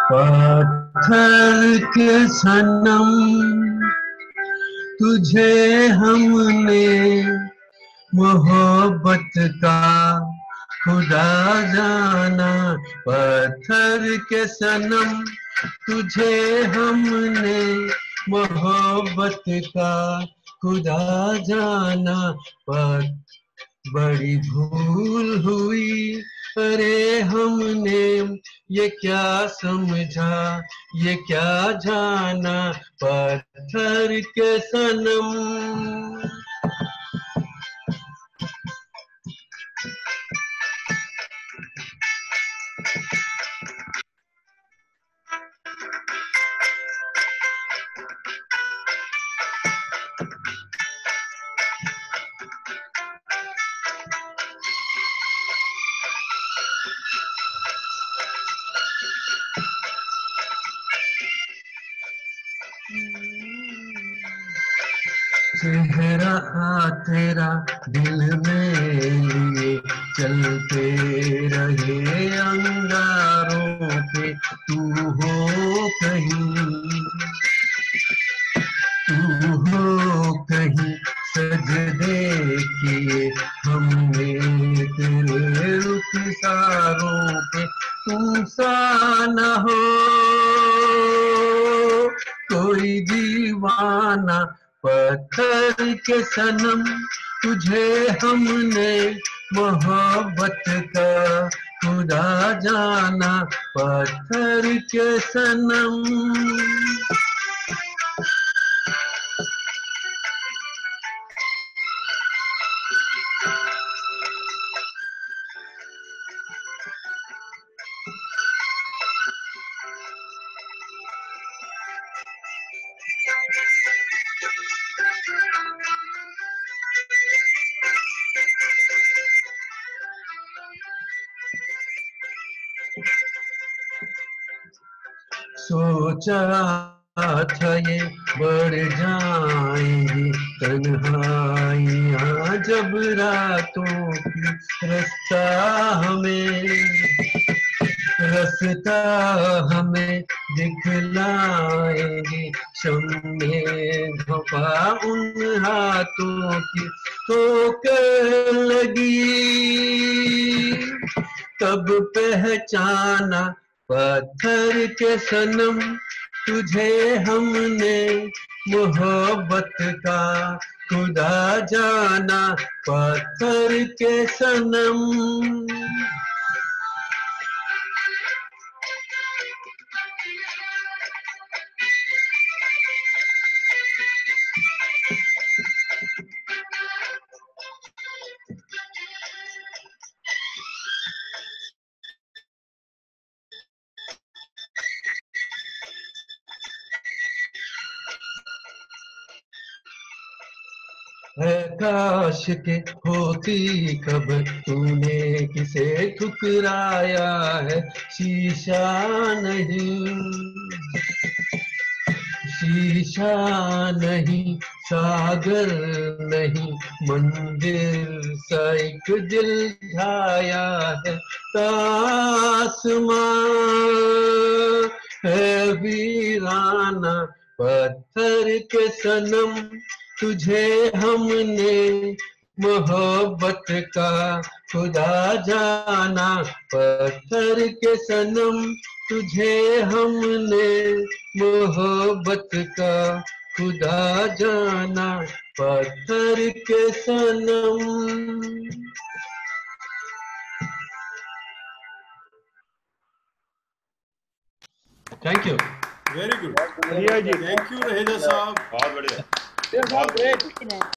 पत्थर के सनम तुझे हमने मोहब्बत का खुदा जाना। पत्थर के सनम तुझे हमने मोहब्बत का खुदा जाना। पर बड़ी भूल हुई, अरे हमने ये क्या समझा, ये क्या जाना। पत्थर के सनम। चेहरा तेरा दिल में लिए चलते रहे अंगारों पे। तू हो कहीं, तू हो कहीं सजदे किए हमने तेरे रुखसारों पे। तुम सा न हो कोई दीवाना। पत्थर के सनम तुझे हमने मोहब्बत का खुदा जाना। पत्थर के सनम। सोचा था ये बढ़ जाएंगी तन्हाइयाँ जब रातों की। रास्ता हमें दिखलाएंगे शम्मे धोखा उन हाथों की। ठोकर लगी तब पहचाना। पत्थर के सनम तुझे हमने मोहब्बत का खुदा जाना। पत्थर के सनम। है काश के होती खबर तूने किसे ठुकराया है। शीशा नहीं, शीशा नहीं, सागर नहीं, मंदिर सा एक दिल ढाया है। आसमां है वीराना। पत्थर के सनम तुझे हमने मोहब्बत का खुदा जाना। पत्थर के सनम तुझे हमने मोहब्बत का खुदा जाना। पत्थर के सनम। Thank you. वेरी गुड, बढ़िया जी, थैंक यू रहेजा साहब। बहुत बढ़िया, बहुत ग्रेट।